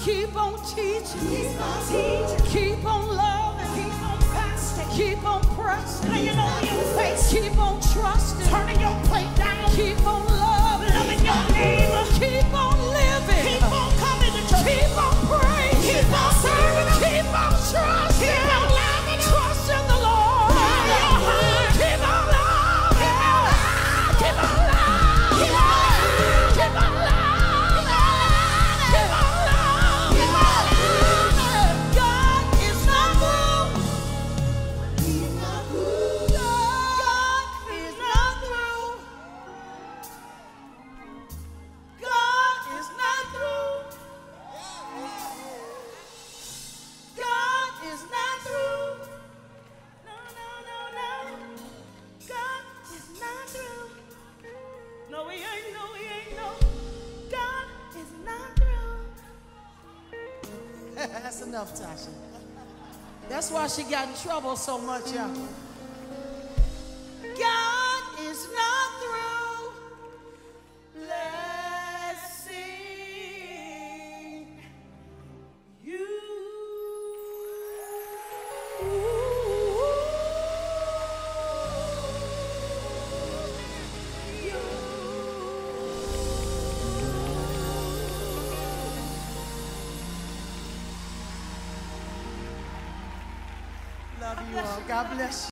Keep on teaching. Keep on loving. Keep on fasting. Keep on pressing. Laying on your face. Keep on trusting. Turning your plate down. Keep on loving. Loving your neighbor. Keep on living. Keep on coming to church. Keep on praying. Keep on serving. Keep on trusting. Keep on loving. Trust in the Lord. Keep on loving. Keep on loving. Keep on loving. Keep on loving. That's enough, Tasha. That's why she got in trouble so much, y'all. God is not through. Let's sing you. Love you all. God bless you.